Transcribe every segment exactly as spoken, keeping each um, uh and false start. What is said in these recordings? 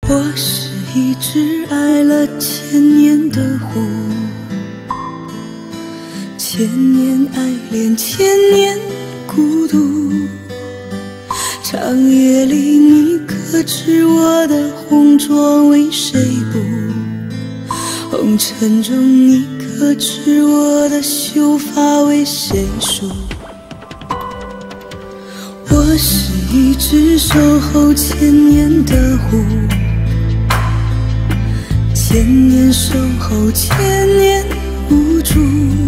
我是一只爱了千年的狐，千年爱恋，千年孤独。长夜里你可知我的红妆为谁补？红尘中你可知我的秀发为谁梳？我是一只守候千年的狐，千年守候，千年无助。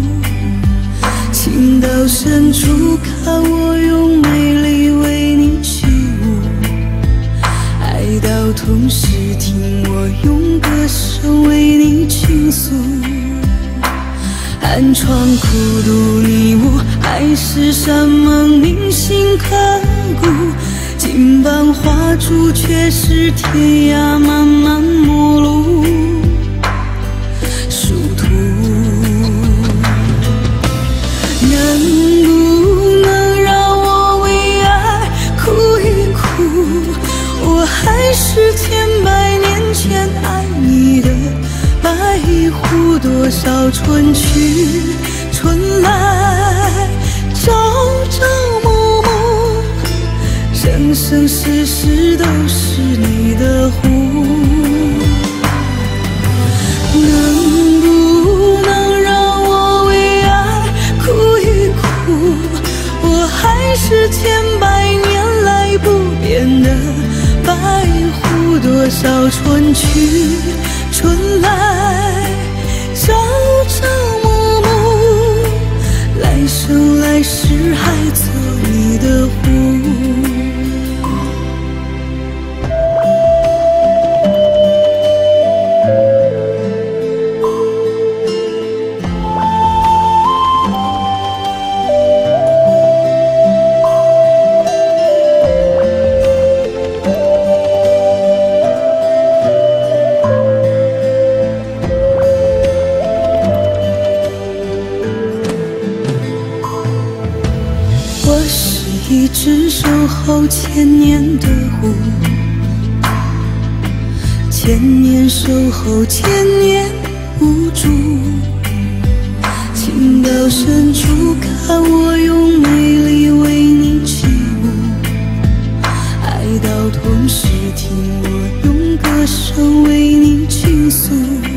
情到深处，看我用美丽为你起舞；爱到痛时，听我用歌声为你倾诉。寒窗苦读你我，海誓山盟铭心刻骨。金榜画柱，却是天涯漫漫陌路。殊途，能不能让我为爱哭一哭？我还是千百年前爱你的白狐。多少春去春来，朝朝暮暮，生生世世都是你的狐。能不能让我为爱哭一哭？我还是千百年来不变的白狐。多少春去春来，朝朝暮暮，来生来世还做你的狐。一只守候千年的狐，千年守候，千年无助。情到深处，看我用美丽为你起舞；爱到痛时，听我用歌声为你倾诉。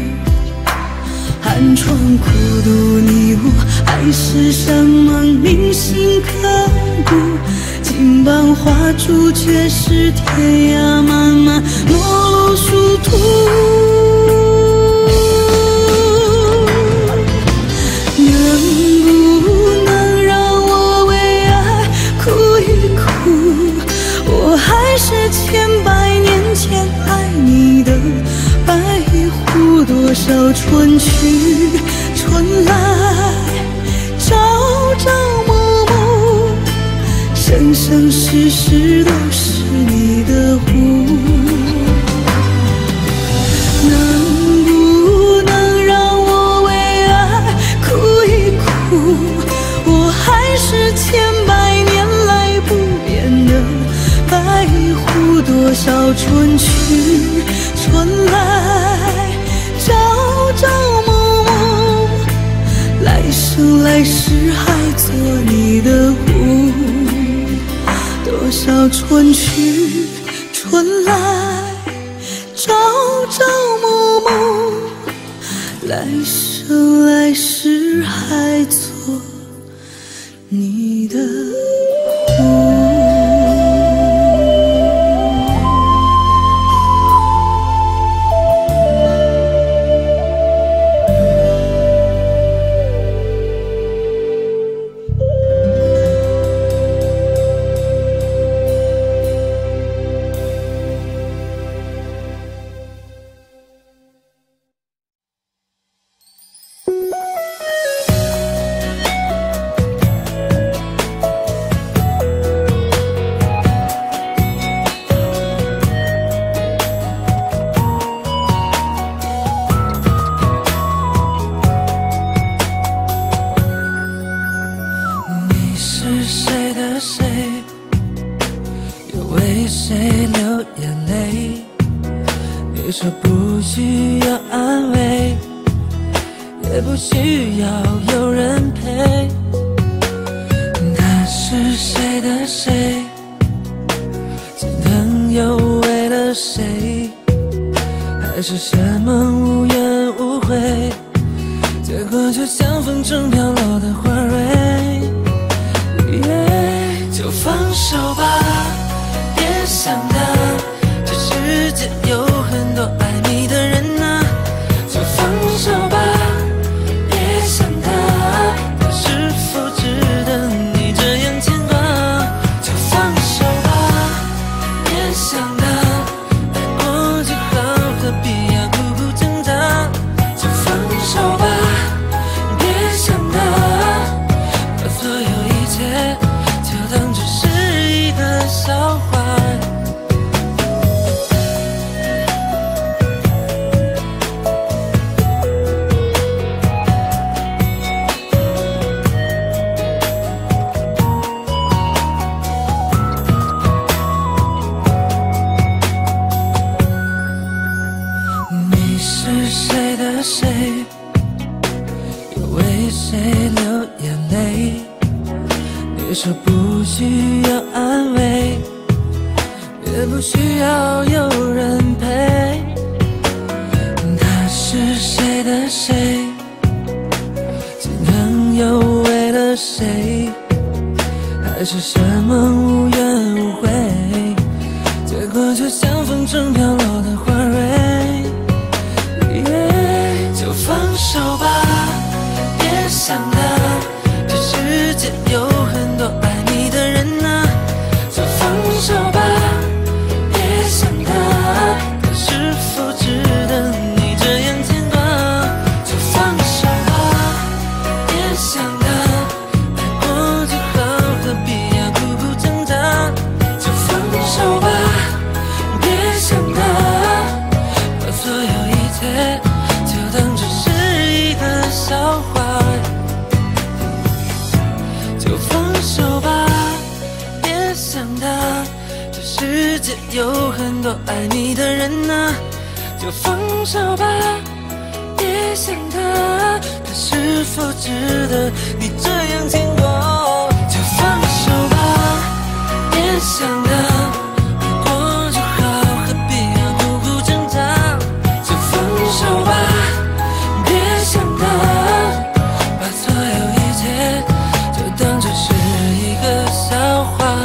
寒窗苦读你我，海誓山盟铭心刻骨。金榜画柱，却是天涯漫漫陌路殊途。能不能让我为爱哭一哭？我还是千百年前爱你的白狐。多少春去春来，朝朝暮暮，生生世世都是你的狐。能不能让我为爱哭一哭？我还是千百年来不变的白狐。多少春去春来，朝朝暮暮，来生来世还做你的狐。多少春去春来，朝朝暮暮，来生来世还做你的狐。 你说不需要安慰，也不需要有人陪。他是谁的谁？心疼又为了谁？还是什么无怨无悔？结果就像风中飘落的花蕊。Yeah, 就放手吧，别想他，这世界有很多爱你的人啊。就放手吧，别想他，他是否值得你这样牵挂？就放手吧，别想他，爱过就好，何必要苦苦挣扎？就放手吧，别想他，把所有一切就当只是一个笑话。你是谁的谁？又为谁流眼泪？你说不需要安慰，也不需要有人陪。他是谁的谁？心疼又为了谁？还是什么无怨无悔？结果就像风中飘落的花蕊。Yeah, 就放手吧，别想他，这世界有很多爱你的人啊。就放手吧，别想他，他是否值得你这样牵挂？就放手吧，别想他，爱过就好，何必要苦苦挣扎？就放手吧，别想他，把所有一切就当只是一个笑话。就放手吧，别想他，这世界有很多爱你的人啊。就放手吧，别想他，他是否值得你这样牵挂？就放手吧，别想他，爱过就好，何必要苦苦挣扎？就放手吧，别想他，把所有一切就当作是一个笑话。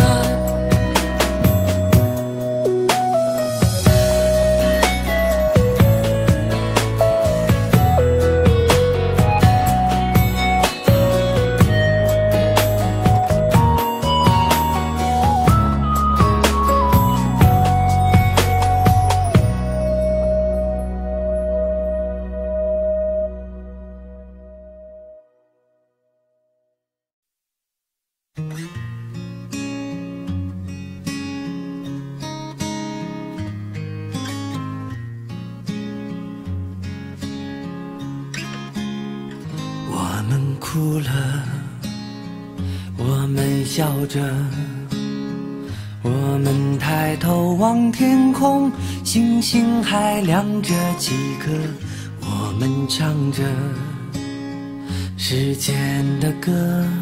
我们哭了，我们笑着，我们抬头望天空，星星还亮着几颗，我们唱着时间的歌，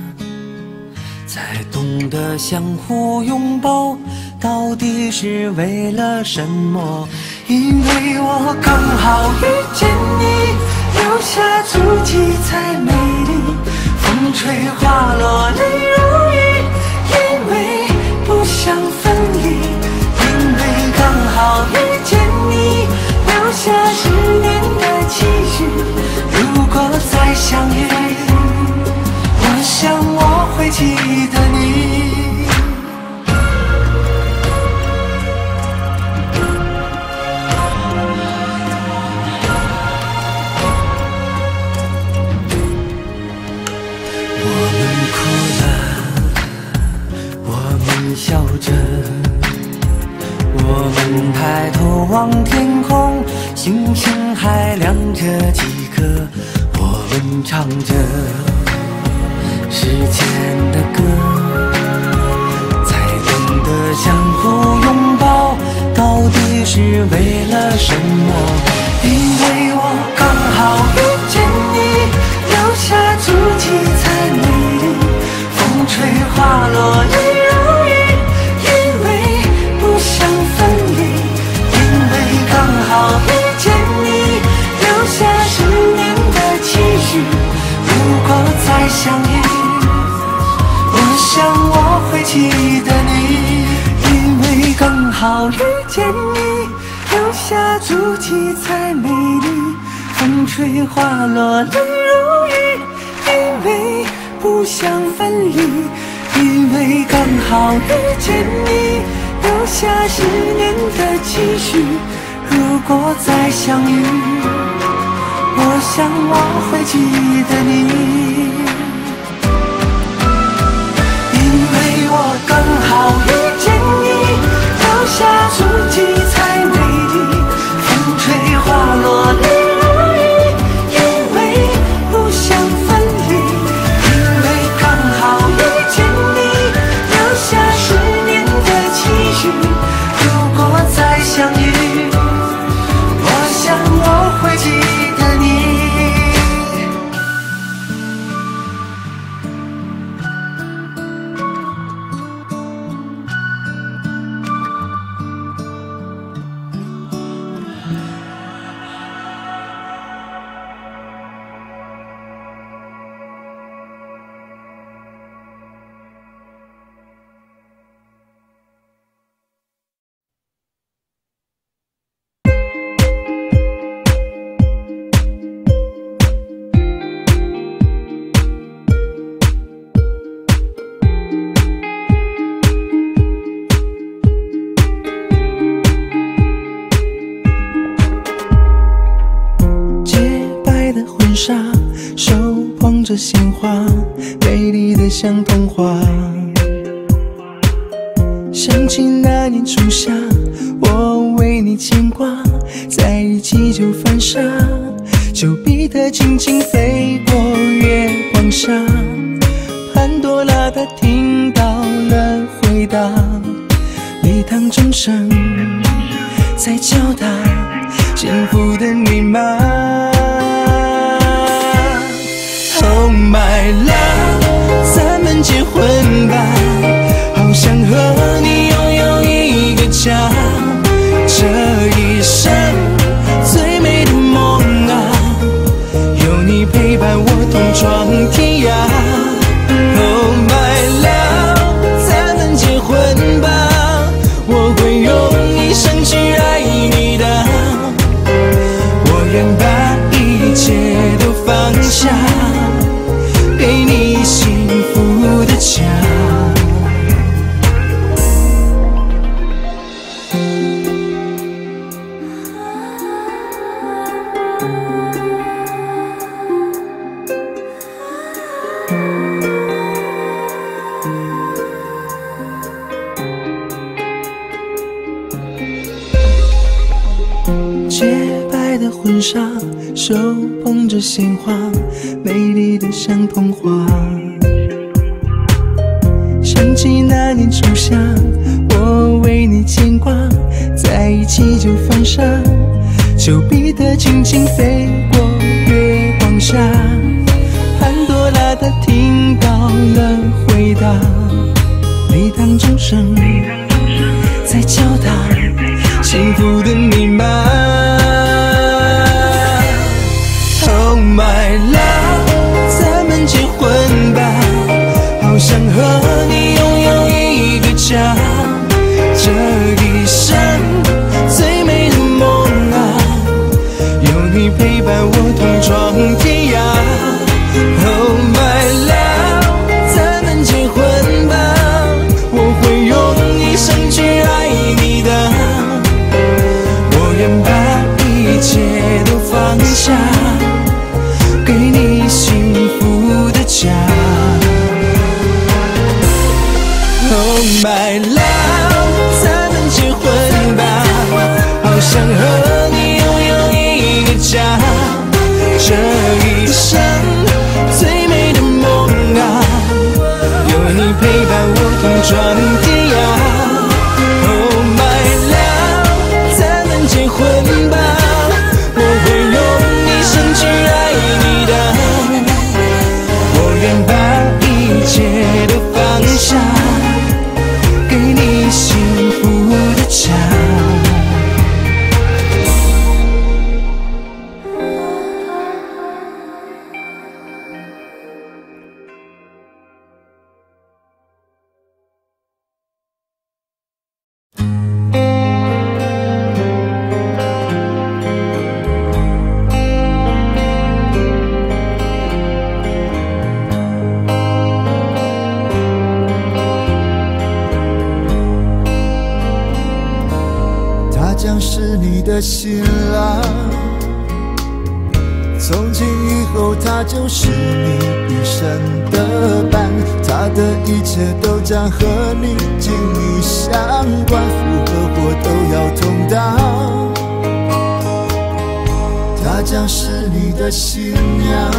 才懂得相互拥抱到底是为了什么。因为我刚好遇见你，留下足迹才美丽，风吹花落泪如雨，因为不想分离。因为刚好遇见你，留下十年的记忆，如果再相遇，我想我会记得你。笑着，我们抬头望天空，星星还亮着几颗，我们唱着时间的歌，才懂得相互拥抱到底是为了什么？因为我刚好遇见你，留下足迹才美丽。风吹花落泪如雨，因为不想分离。因为刚好遇见你，留下十年的期许。如果再相遇，我想我会记得你。因为刚好遇见你，留下足迹才美丽。风吹花落泪如雨，因为不想分离。因为刚好遇见你，留下十年的期许。如果再相遇，我想我会记得你。因为我刚好遇见你，留下足迹才美丽。风吹花落泪如雨，因为不想分离。因为刚好遇见你，留下十年的期许。如果再相遇，我想我会记得你。 手捧着鲜花，美丽的像童话。想起那年初夏，我为你牵挂，在一起就犯傻，就彼得轻轻飞过月光下。潘多拉她听到了回答，礼堂钟声在敲打幸福的密码。Oh my love， 咱们结婚吧，好想和你拥有一个家，这一生最美的梦啊，有你陪伴我同闯天涯。Oh my love， 咱们结婚吧，我会用一生去爱你的，我愿把一切都放下，给你幸福的家。洁白的婚纱，手捧着鲜花，美丽的像童话。想起那年初夏，我为你牵挂，在一起就犯傻，就彼得轻轻飞过月光下。潘多拉她听到了回答，礼堂钟声在敲打幸福的密码。Oh my love， 咱们结婚吧，好想和你拥有一个家，这一生最美的梦啊，有你陪伴我同闯天涯。Oh my love， 咱们结婚吧，我会用一生去爱你的，我愿把一切都放下，给你幸福的家。Oh my love， 咱们结婚吧，好想和你拥有一个家，这一生最美的梦啊，有你陪伴我同闯天涯。Oh my love， 郎。从今以后，他就是你一生的伴，他的一切都将和你紧密相关，福和祸都要同当。她将是你的新娘，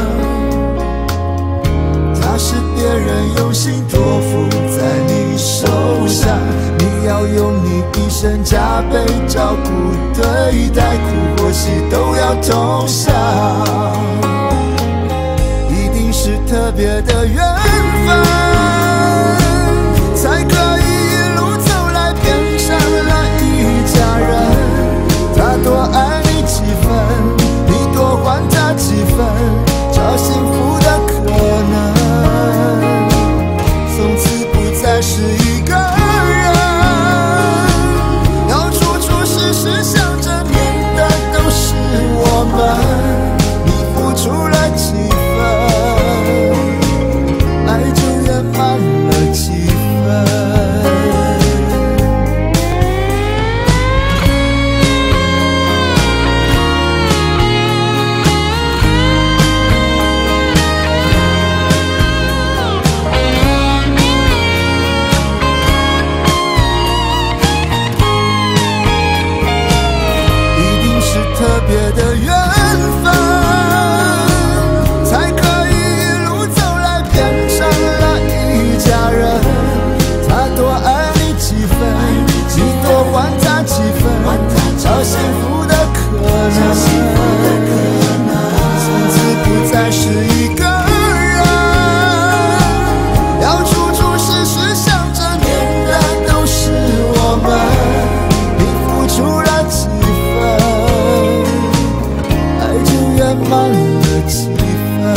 她是别人用心托付在你手上，你要用你一生加倍照顾对待，苦或喜都要同享，一定是特别的缘分，才可以一路走来变成了一家人。他多爱你几分，你多还他几分，找幸福的可能，从此不再是一个人，要处处时时想着念的都是我们，你付出了几分，爱就圆满了几分。特别的缘分，才可以一路走来变成了一家人。他多爱你几分，你多还他几分，找幸福的可能，从此不再是一个人，要处处时时想着念的都是我们，你付出了几分，圆满了几分，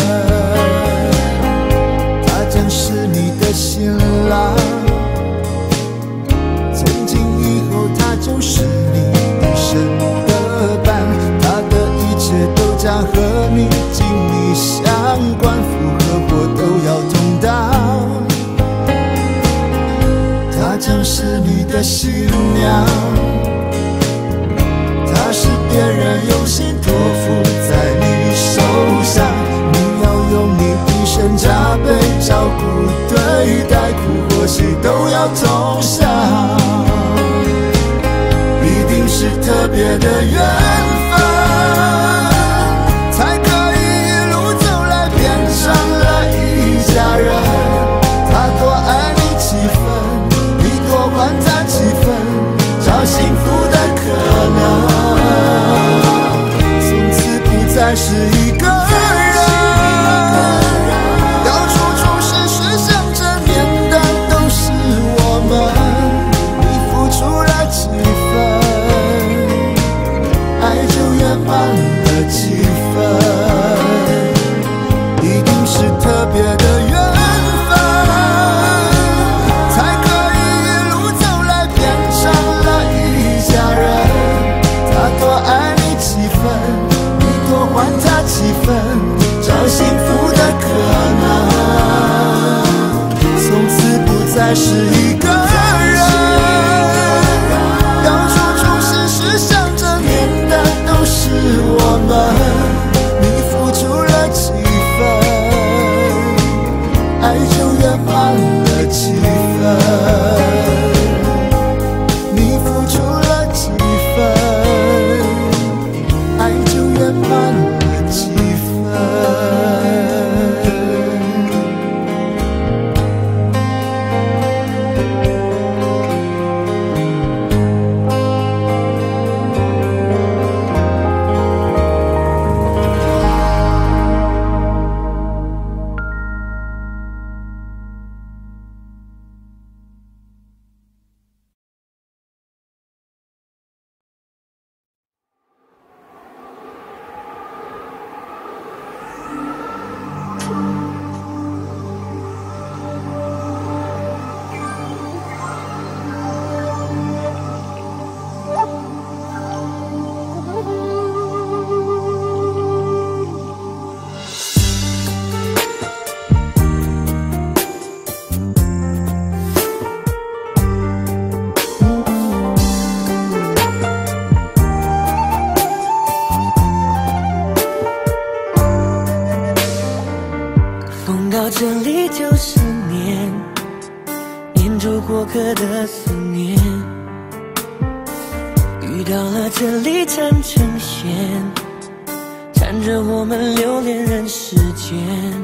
他将是你的新郎，从今以后他就是你一生的伴，他的一切都将和你紧密相关，福和祸都要同当，他将是你的新娘，他是别人用心托付在你手上，你要用你一生加倍照顾对待，苦或喜都要同享，一定是特别的缘分，才可以一路走来变成了一家人。他多爱你几分，你多还他几分，找幸福的可能，再是一个人，要处处时时想着念的都是我们，你付出了几分，爱就圆满了几分，一定是特别的缘分，才可以一路走来变成了一家人。他多爱你几分，多还他几分，找幸福的可能，从此不再是一个人，要处处时时想着念的都是我们， 看着我们留恋人世间，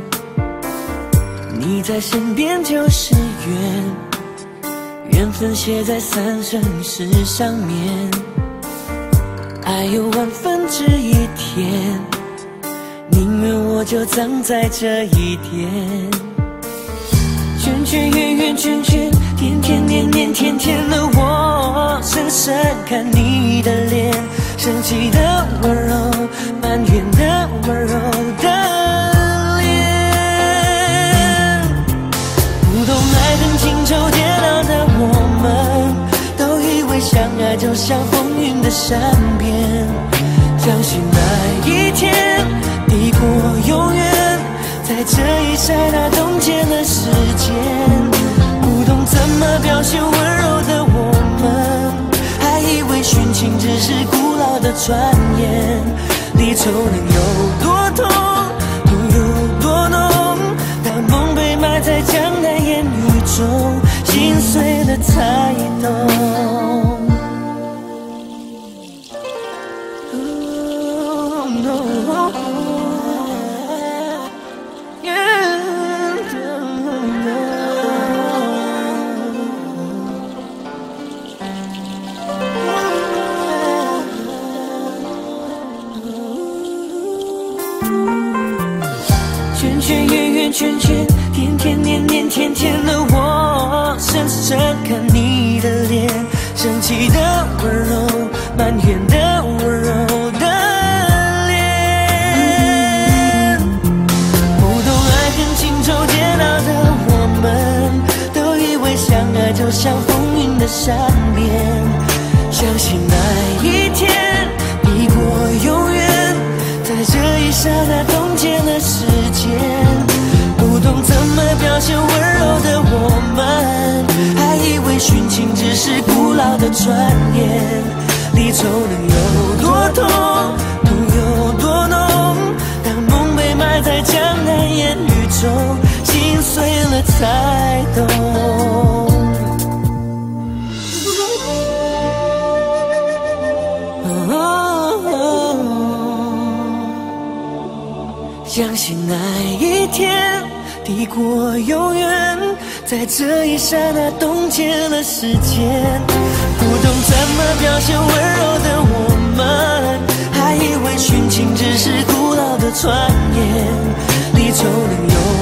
你在身边就是缘，缘分写在三生石上面，爱有万分之一甜，宁愿我就葬在这一点。圈圈圆圆圈圈，天天年年天天的我，深深看你的脸，生气的温柔，埋怨的温柔的脸。不懂爱恨情仇跌倒的我们，都以为相爱就像风云的善变，相信那一天抵过永远，在这一刹那冻结了时间。不懂怎么表现温柔的我们，还以为殉情只是古老的传言。离愁能有多痛，痛有多浓，当梦被埋在江南烟雨中，心碎了才懂。Oh, no.圈圈圆圆圈圈，天天年年天天的我，深深看你的脸，生气的温柔，埋怨的温柔的脸。不懂爱恨情仇跌倒的我们，都以为相爱就像风云的善变，相信那一天抵过永远，在这一刹那冻结了时间。不懂怎么表现温柔的我们，还以为殉情只是古老的传言。离愁能有多痛，痛有多浓，当梦被埋在江南烟雨中，心碎了才懂。相信那一天抵过永远，在这一刹那冻结了时间。不懂怎么表现温柔的我们，还以为殉情只是古老的传言。离愁能有